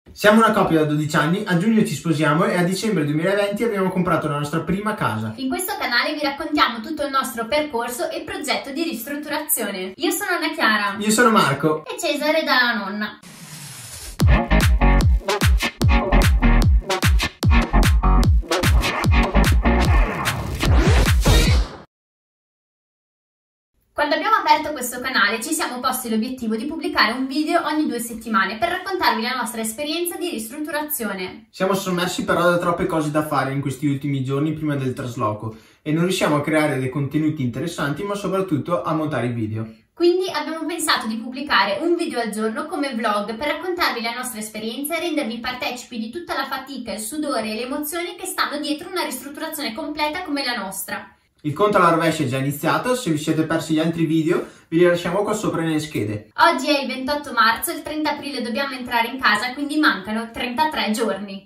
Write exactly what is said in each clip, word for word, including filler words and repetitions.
Siamo una coppia da dodici anni, a giugno ci sposiamo e a dicembre duemilaventi abbiamo comprato la nostra prima casa. In questo canale vi raccontiamo tutto il nostro percorso e progetto di ristrutturazione. Io sono Anna Chiara. Io sono Marco. E Cesare dalla nonna. Quando abbiamo aperto questo canale ci siamo posti l'obiettivo di pubblicare un video ogni due settimane per raccontarvi la nostra esperienza di ristrutturazione. Siamo sommersi però da troppe cose da fare in questi ultimi giorni prima del trasloco e non riusciamo a creare dei contenuti interessanti, ma soprattutto a montare i video. Quindi abbiamo pensato di pubblicare un video al giorno come vlog per raccontarvi la nostra esperienza e rendervi partecipi di tutta la fatica, il sudore e le emozioni che stanno dietro una ristrutturazione completa come la nostra. Il conto alla rovescia è già iniziato, se vi siete persi gli altri video vi li lasciamo qua sopra nelle schede. Oggi è il ventotto marzo, il trenta aprile dobbiamo entrare in casa, quindi mancano trentatré giorni.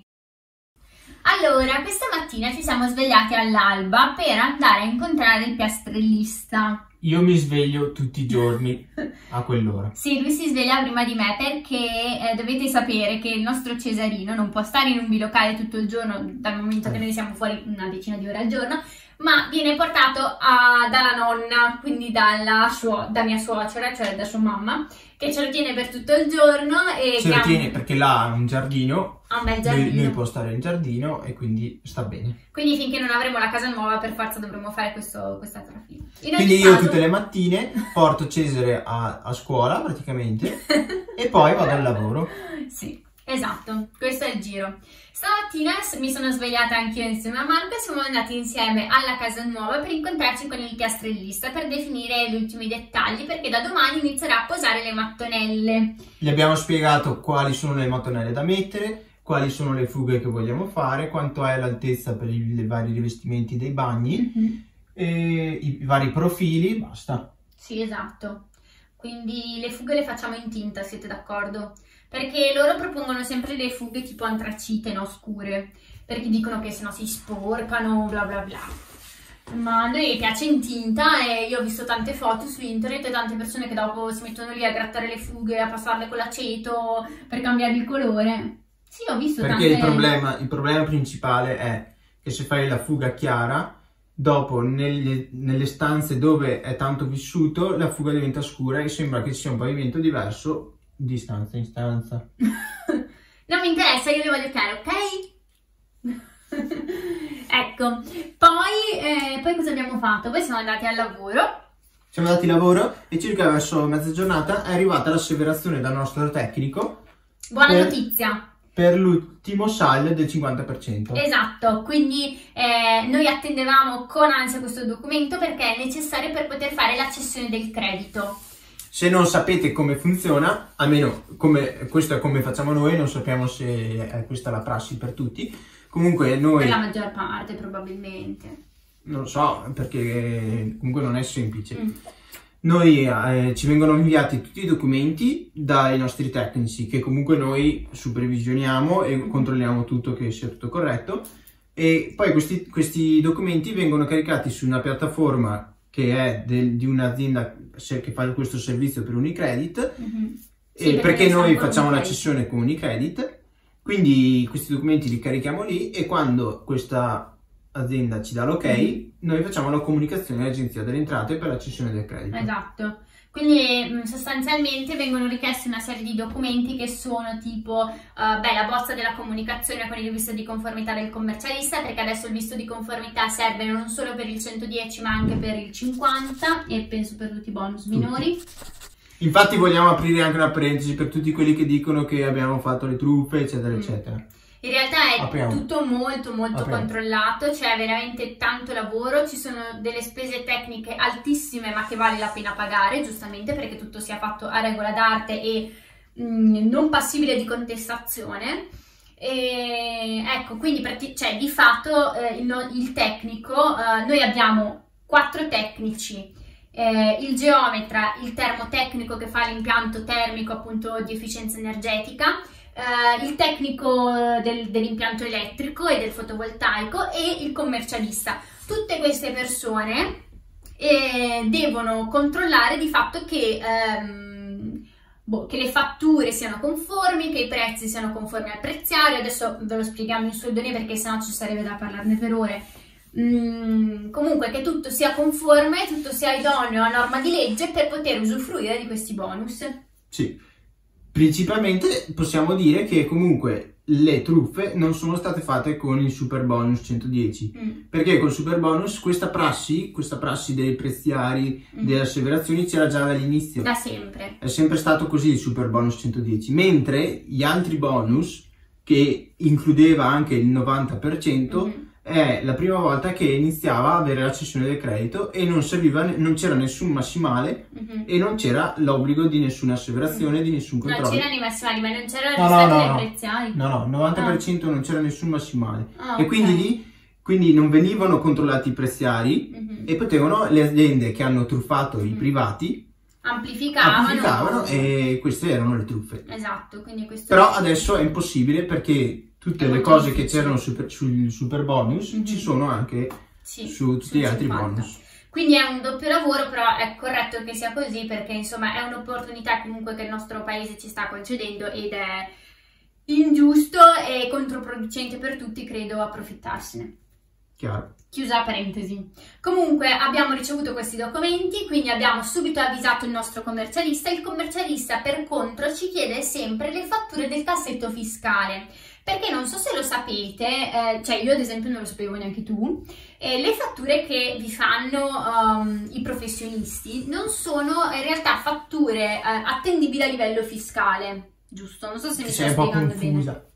Allora, questa mattina ci siamo svegliati all'alba per andare a incontrare il piastrellista. Io mi sveglio tutti i giorni a quell'ora. Sì, lui si sveglia prima di me perché eh, dovete sapere che il nostro Cesarino non può stare in un bilocale tutto il giorno, dal momento che noi siamo fuori una decina di ore al giorno, ma viene portato a, dalla nonna, quindi dalla suo, da mia suocera, cioè da sua mamma, che ce lo tiene per tutto il giorno. E ce lo tiene perché là ha un giardino, ha un bel giardino. Lui, lui può stare in giardino e quindi sta bene. Quindi finché non avremo la casa nuova per forza dovremo fare questo, questa trafila. Quindi io caso... tutte le mattine porto Cesare a, a scuola praticamente e poi vado al lavoro. Sì, esatto, questo è il giro. Stamattina mi sono svegliata anch'io insieme a Marco e siamo andati insieme alla casa nuova per incontrarci con il piastrellista per definire gli ultimi dettagli, perché da domani inizierà a posare le mattonelle. Gli abbiamo spiegato quali sono le mattonelle da mettere, quali sono le fughe che vogliamo fare, quanto è l'altezza per i, i vari rivestimenti dei bagni, mm-hmm. e i, i vari profili, basta. Sì, esatto. Quindi le fughe le facciamo in tinta, siete d'accordo? Perché loro propongono sempre le fughe tipo antracite, no, scure, perché dicono che sennò si sporcano, bla bla bla. Ma a noi piace in tinta e io ho visto tante foto su internet e tante persone che dopo si mettono lì a grattare le fughe, a passarle con l'aceto per cambiare il colore. Sì, ho visto perché tante... il problema, il problema principale è che se fai la fuga chiara, dopo nelle, nelle stanze dove è tanto vissuto la fuga diventa scura e sembra che ci sia un pavimento diverso di stanza in stanza. Non mi interessa, io le voglio chiare, ok? Ecco, poi, eh, poi cosa abbiamo fatto? Poi siamo andati al lavoro. Siamo andati al lavoro e circa verso mezza giornata è arrivata l'asseverazione dal nostro tecnico. Buona per, notizia! Per l'ultimo S A L del cinquanta per cento. Esatto, quindi eh, noi attendevamo con ansia questo documento perché è necessario per poter fare la cessione del credito. Se non sapete come funziona, almeno come, questo è come facciamo noi, non sappiamo se è questa la prassi per tutti. Comunque noi... Per la maggior parte probabilmente. Non lo so, perché comunque non è semplice. Mm. Noi eh, ci vengono inviati tutti i documenti dai nostri tecnici, che comunque noi supervisioniamo e mm. controlliamo tutto, che sia tutto corretto. E poi questi, questi documenti vengono caricati su una piattaforma che è del, di un'azienda che fa questo servizio per Unicredit, mm-hmm. sì, e perché, perché noi facciamo la cessione con Unicredit, quindi questi documenti li carichiamo lì e quando questa azienda ci dà l'ok, mm-hmm. noi facciamo la comunicazione all'Agenzia delle Entrate per la cessione del credito. Esatto. Quindi sostanzialmente vengono richiesti una serie di documenti che sono tipo uh, beh, la bozza della comunicazione con il visto di conformità del commercialista, perché adesso il visto di conformità serve non solo per il centodieci ma anche per il cinquanta e penso per tutti i bonus minori. Infatti vogliamo aprire anche una parentesi per tutti quelli che dicono che abbiamo fatto le truffe eccetera mm. eccetera. In realtà è Apriamo. tutto molto molto Apriamo. controllato, c'è veramente tanto lavoro, ci sono delle spese tecniche altissime ma che vale la pena pagare, giustamente perché tutto sia fatto a regola d'arte e mh, non passibile di contestazione. E, ecco, quindi cioè, di fatto eh, il, il tecnico, eh, noi abbiamo quattro tecnici, eh, il geometra, il termotecnico che fa l'impianto termico appunto di efficienza energetica, Uh, il tecnico del, dell'impianto elettrico e del fotovoltaico e il commercialista. Tutte queste persone eh, devono controllare di fatto che ehm, boh, che le fatture siano conformi, che i prezzi siano conformi al prezziario. Adesso ve lo spieghiamo in soldoni perché sennò ci sarebbe da parlarne per ore. Mm, comunque che tutto sia conforme, tutto sia idoneo a norma di legge per poter usufruire di questi bonus. Sì, principalmente possiamo dire che comunque le truffe non sono state fatte con il super bonus centodieci, mm. perché col super bonus questa prassi, questa prassi dei prezziari, mm. delle asseverazioni c'era già dall'inizio. Da sempre. È sempre stato così il super bonus centodieci, mentre gli altri bonus, che includeva anche il novanta per cento, mm. è la prima volta che iniziava a avere la cessione del credito e non serviva, non c'era nessun massimale mm-hmm. e non c'era l'obbligo di nessuna asseverazione, mm-hmm. di nessun controllo. Non c'erano i massimali, ma non c'era il no, rispetto no, dei no, prezziari. No, no, il novanta per cento ah. non c'era nessun massimale. Ah, e okay. quindi lì quindi non venivano controllati i prezziari mm-hmm. e potevano le aziende che hanno truffato mm-hmm. i privati amplificavano, amplificavano e queste erano le truffe. Esatto, quindi questo però è... adesso è impossibile perché tutte le cose che c'erano super, sul super bonus mm-hmm. ci sono anche sì, su tutti gli altri bonus. Quindi è un doppio lavoro, però è corretto che sia così perché insomma è un'opportunità comunque che il nostro paese ci sta concedendo ed è ingiusto e controproducente per tutti, credo, approfittarsene. Chiaro. Chiusa parentesi. Comunque abbiamo ricevuto questi documenti, quindi abbiamo subito avvisato il nostro commercialista. Il commercialista per contro ci chiede sempre le fatture del cassetto fiscale. Perché non so se lo sapete, eh, cioè io ad esempio non lo sapevo neanche tu, eh, le fatture che vi fanno um, i professionisti non sono in realtà fatture eh, attendibili a livello fiscale, giusto? Non so se mi sto spiegando bene.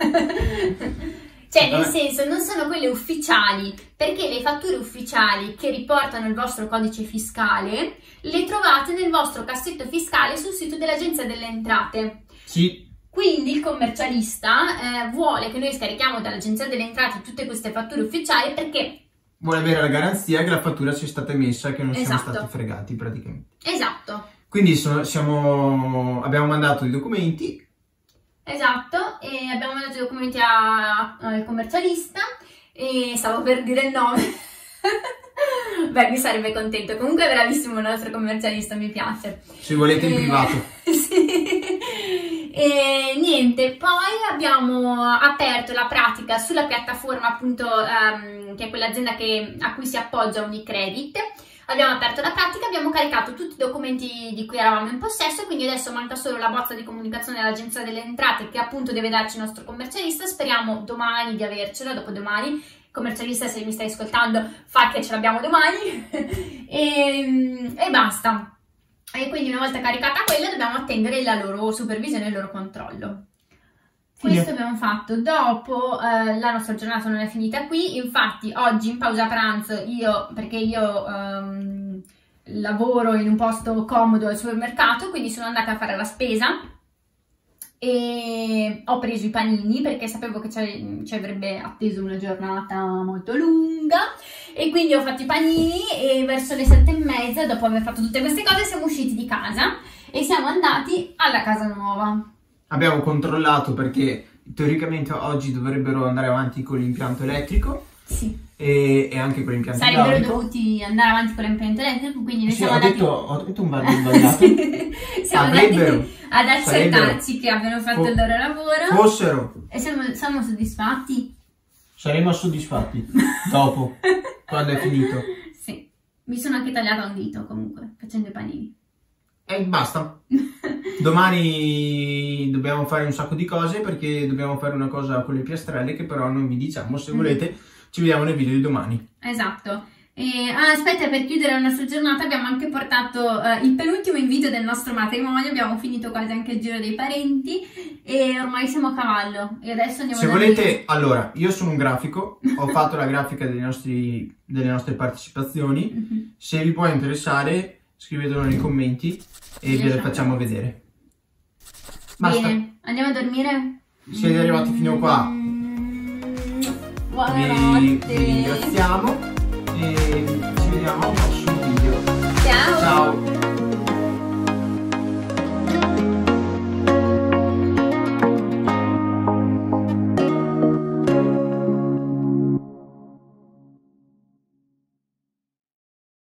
Cioè nel senso non sono quelle ufficiali, perché le fatture ufficiali che riportano il vostro codice fiscale le trovate nel vostro cassetto fiscale sul sito dell'Agenzia delle Entrate. Sì. Quindi il commercialista eh, vuole che noi scarichiamo dall'Agenzia delle Entrate tutte queste fatture ufficiali perché vuole avere la garanzia che la fattura sia stata emessa e che non esatto. siamo stati fregati praticamente. Esatto. Quindi sono, siamo, abbiamo mandato i documenti. Esatto, e abbiamo mandato i documenti a, al commercialista e stavo per dire il nome. Beh, mi sarebbe contento. Comunque è bravissimo il nostro commercialista, mi piace. Se volete in e... privato. Sì. E niente, poi abbiamo aperto la pratica sulla piattaforma appunto um, che è quell'azienda che, a cui si appoggia Unicredit. Abbiamo aperto la pratica, abbiamo caricato tutti i documenti di cui eravamo in possesso, quindi adesso manca solo la bozza di comunicazione all'Agenzia delle Entrate che appunto deve darci il nostro commercialista. Speriamo domani di avercela, dopodomani. Commercialista, se mi stai ascoltando, fa che ce l'abbiamo domani. e, e basta. E quindi una volta caricata quella dobbiamo attendere la loro supervisione e il loro controllo. Questo yeah. abbiamo fatto. Dopo eh, la nostra giornata non è finita qui, infatti oggi in pausa pranzo io, perché io um, lavoro in un posto comodo al supermercato, quindi sono andata a fare la spesa e ho preso i panini perché sapevo che ci avrebbe atteso una giornata molto lunga e quindi ho fatto i panini e verso le sette e mezza, dopo aver fatto tutte queste cose, siamo usciti di casa e siamo andati alla casa nuova. Abbiamo controllato perché teoricamente oggi dovrebbero andare avanti con l'impianto elettrico. Sì. E, e anche con l'impianto sarebbero idraulico. dovuti andare avanti con l'impianto elettrico, quindi noi sì, siamo ho andati... Detto, ho detto un vado sbagliato. siamo Avrebbero. andati ad accertarci che abbiano fatto Fo il loro lavoro. Fossero. E siamo, siamo soddisfatti. Saremo soddisfatti dopo, quando è finito. Sì, mi sono anche tagliata un dito comunque, facendo i panini. E basta. Domani dobbiamo fare un sacco di cose perché dobbiamo fare una cosa con le piastrelle che però non vi diciamo. Se volete ci vediamo nel video di domani. Esatto. E, ah, aspetta, per chiudere la nostra giornata abbiamo anche portato uh, il penultimo invito del nostro matrimonio. Abbiamo finito quasi anche il giro dei parenti e ormai siamo a cavallo e adesso andiamo se da volete lì. Allora, io sono un grafico, ho fatto la grafica dei nostri, delle nostre partecipazioni. Mm-hmm. Se vi può interessare scrivetelo nei commenti e ve le facciamo vedere. Basta. Bene, andiamo a dormire? Siete arrivati fino a qua. Buonanotte. Vi, vi ringraziamo e ci vediamo al prossimo video. Ciao. Ciao.